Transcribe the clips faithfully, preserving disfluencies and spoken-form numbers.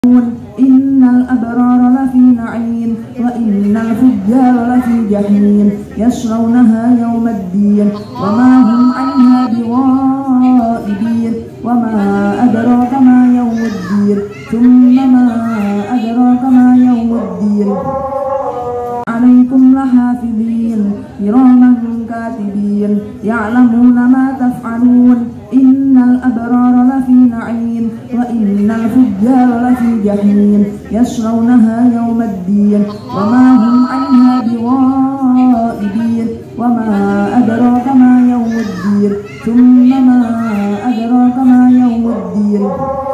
إن الأبرار لفي نعيم وإن الفجار لفي جحيم يصلونها يوم الدين وما هم عنها بغائبين وما أدراك ما يوم الدين ثم ما أدراك ما يوم الدين عليكم لحافظين كراما كاتبين يعلمون ما تفعلون إن الأبرار لفي نعيم وإن الفجار لفي جحيم يصلونها يوم الدين وما هم عنها بغائبين وما أدراك ما يوم الدين ثم ما أدراك ما يوم الدين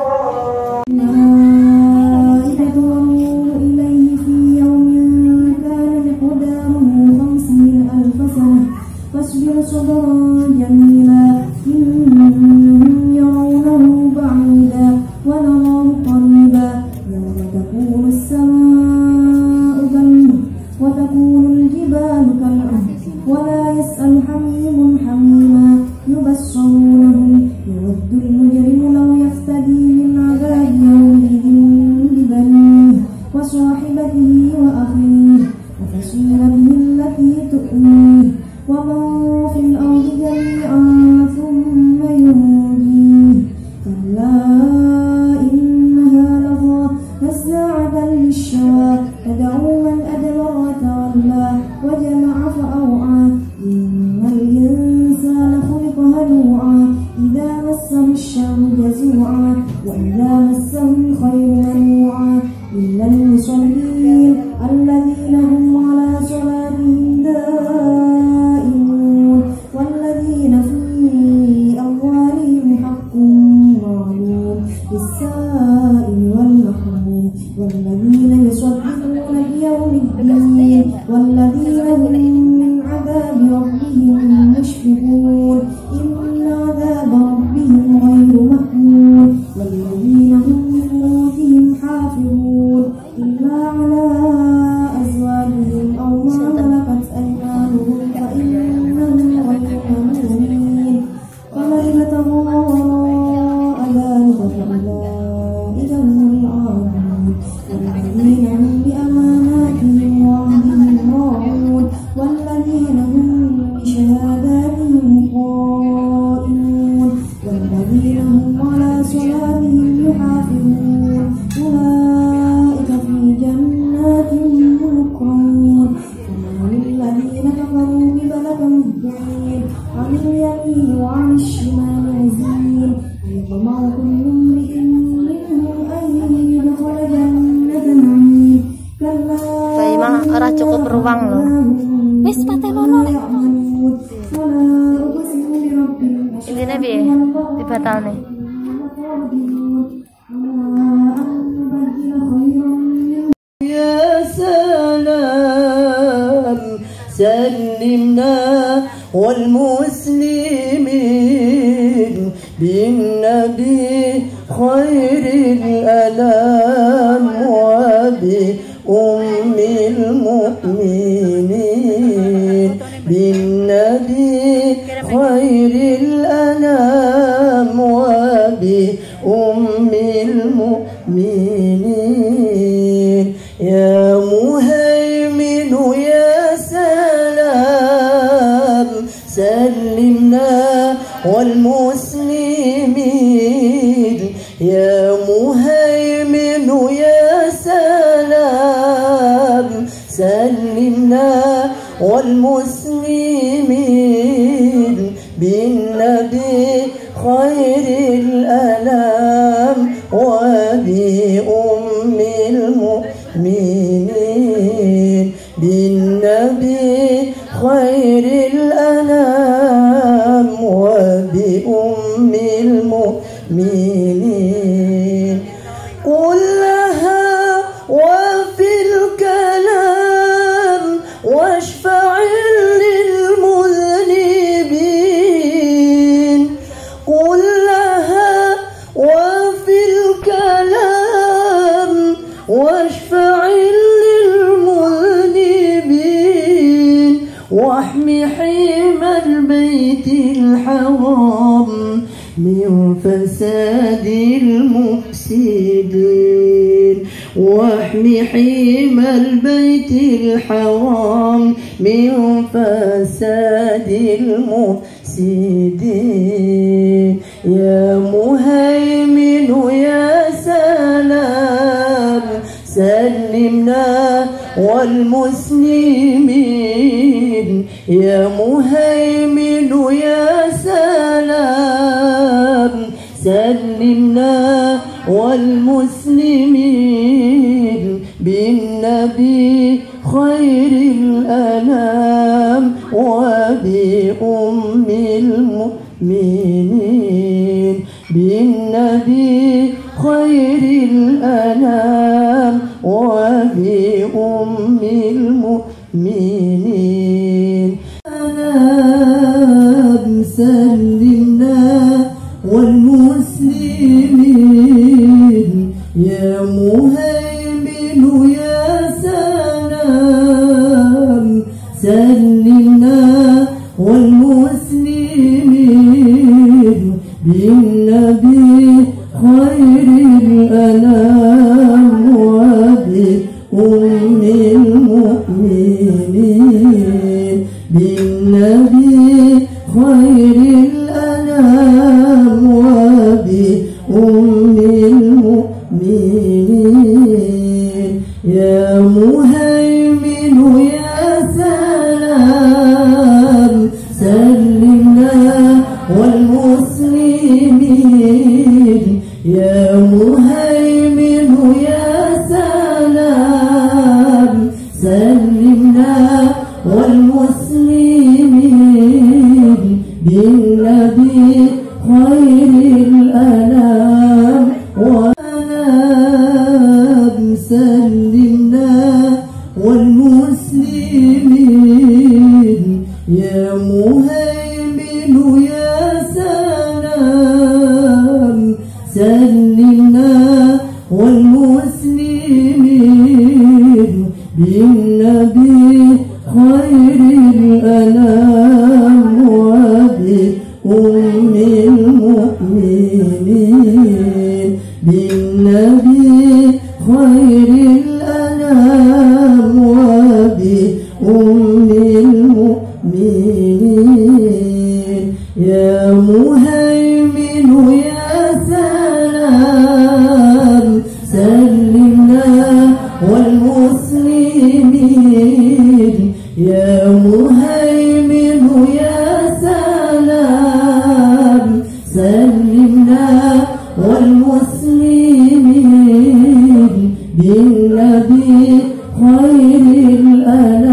الملائكة وروح إليه في يوم كان مقداره خمسين ألف سنة فاصبر صبرا جميلا إنهم يرونه بعيدا ونراه قريبا يوم تكون السماء كالمهل وتكون الجبال كالعهن ولا يسأل حميم حميما يبصرونهم يود المجرم لو يفتدي من عذاب يومئذ ببنيه وصاحبته وأخيه وفصيلته التي تؤويه ومن في الأرض جميعا ثم ينجيه كلا إنها لظى نزاعة للشوى تدعو من أدبر وتولى وجمع فأوعى إن الإنسان خلق هلوعا إذا مسه الشر جزوعا وإذا مسه الخير منوعا إلا المصلين الذين هم على صلاتهم دائمون والذين في أموالهم حق معلوم للسائل والمحروم والذين يصدقون بيوم الدين والذين هم من عذاب ربهم مشفقون إن عذاب ربهم غير مأمون والذين هم لفروجهم حافظون إلا على أزواجهم أو ما ملكت أيمانهم فإنهم غير ملومين ومن ابتغى وراء ذلك فأولئك هم العادون والذين هم بأماناتهم وعهدهم راعون والذين هم بشهاداتهم قائمون والذين هم على صلاتهم يحافظون أولئك في جنات مكرمون وما للذين كفروا ببلد بعيد عن اليمين وعن الشمال عزين يطمع كل امرئ منهم أن يدخل جنة نعيم كلا ora cukup ruang loh. Wis pate lono nek. Intine piye? Dibatalne. يا سلام سلمنا والمسلمين بالنبي خير الأنام وبأم المؤمنين بالنبي خير الأنام وبأم المؤمنين يا مهيمن يا سلام سلمنا والمسلمين يا مهيمن يا سلام سلمنا والمسلمين بالنبي خير الأنام وبأم المؤمنين بالنبي خير الأنام وبأم المؤمنين قل لها وفي الكلام واشفع للمذنبين قل لها وفي الكلام واشفع للمذنبين واحمي حمى البيت الحرام من فساد المفسدين. واحم حمى البيت الحرام من فساد المفسدين. يا مهيمن يا سلام سلمنا والمسلمين. يا مهيمن يا سلام سلمنا والمسلمين بالنبي خير الأنام وبأم المؤمنين. بالنبي خير الأنام وبأم المؤمنين. سلمنا والمسلمين. يا مهيمن يا سلام سلمنا والمسلمين بالنبي خير الأنام وبأم المؤمنين. بالنبي خير الأنام وبأم المؤمنين. يا مهيمن يا سلام سلمنا والمسلمين. يا مهيمن يا سلام سلمنا والمسلمين بالنبي خير الأنام وأنام. سلمنا والمسلمين. يا مهيمن يا سلام سلمنا والمسلمين بالنبي خير الأنام وبأم المؤمنين. بالنبي خير الأنام وبأم المؤمنين. يا مهيمن يا سلام سلمنا والمسلمين. يا مهيمن يا سلام سلمنا والمسلمين بالنبي خير الأنام